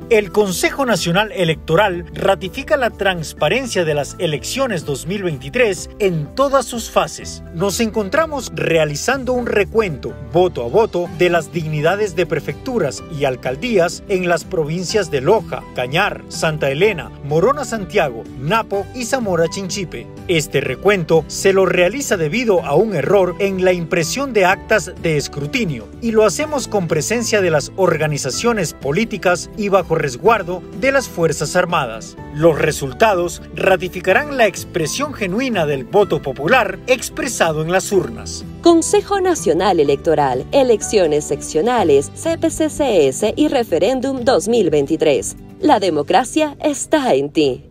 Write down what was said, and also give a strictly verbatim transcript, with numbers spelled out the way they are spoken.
El Consejo Nacional Electoral ratifica la transparencia de las elecciones dos mil veintitrés en todas sus fases. Nos encontramos realizando un recuento, voto a voto, de las dignidades de prefecturas y alcaldías en las provincias de Loja, Cañar, Santa Elena, Morona Santiago, Napo y Zamora Chinchipe. Este recuento se lo realiza debido a un error en la impresión de actas de escrutinio y lo hacemos con presencia de las organizaciones políticas y bajo resguardo de las Fuerzas Armadas. Los resultados ratificarán la expresión genuina del voto popular expresado en las urnas. Consejo Nacional Electoral, Elecciones Seccionales, C P C C S y Referéndum dos mil veintitrés. La democracia está en ti.